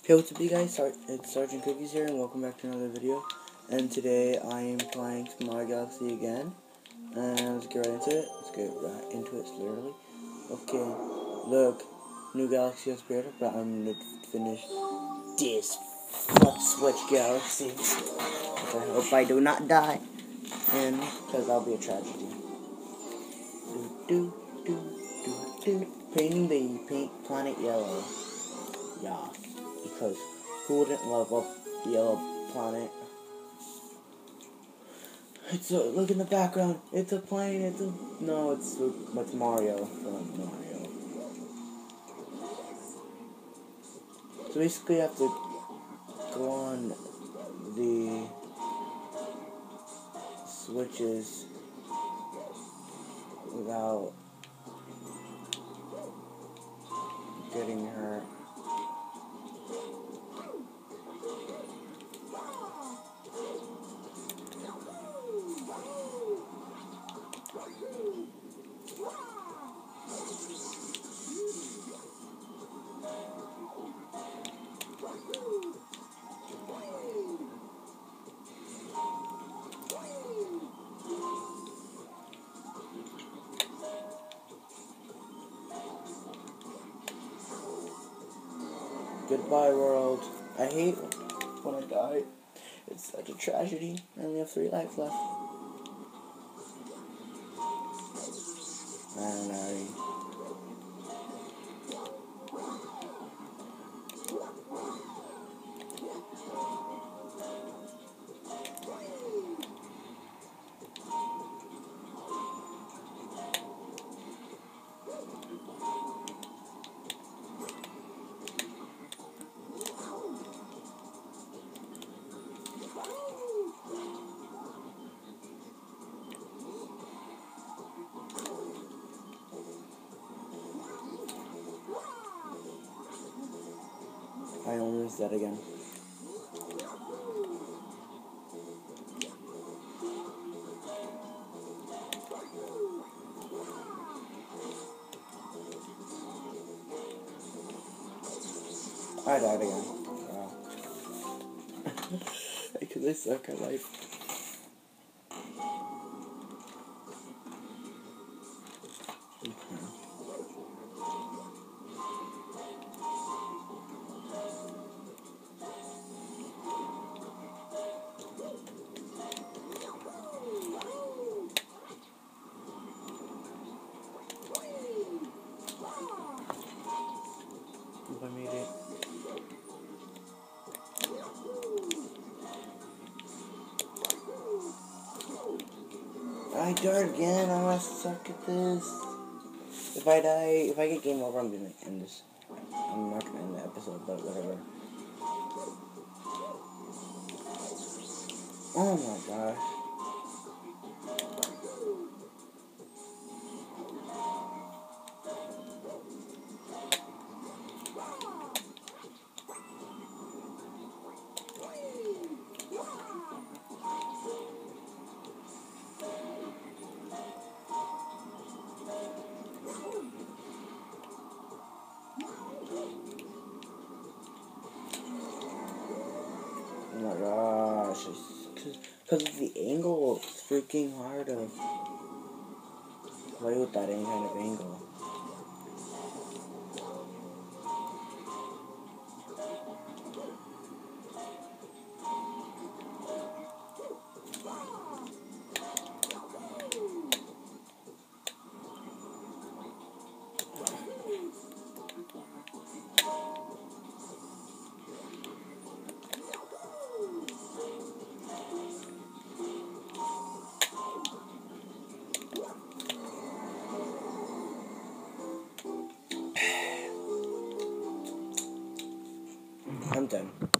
Hey, what's up you guys, it's Sergeant Cookies here, and welcome back to another video. And today I am playing Mario Galaxy again, and let's get right into it. Literally. Okay, look, new galaxy has appeared, but I'm gonna finish this Flux Switch Galaxy. Okay, I hope I do not die, and because that'll be a tragedy. Painting the planet yellow. Yeah, because who wouldn't love a yellow planet? Look in the background. It's a plane. It's Mario from Mario. So basically, you have to go on the switches without getting hurt. Goodbye, world. I hate when I die. It's such a tragedy. I only have 3 lives left. I almost dead again. I died again. Wow. Because I suck at life. I made it. I died again. I must suck at this. If I get game over, I'm gonna end this. I'm not gonna end the episode, but whatever. Oh my gosh. Oh my gosh, because the angle, it's freaking hard to play with that any kind of angle. I'm done.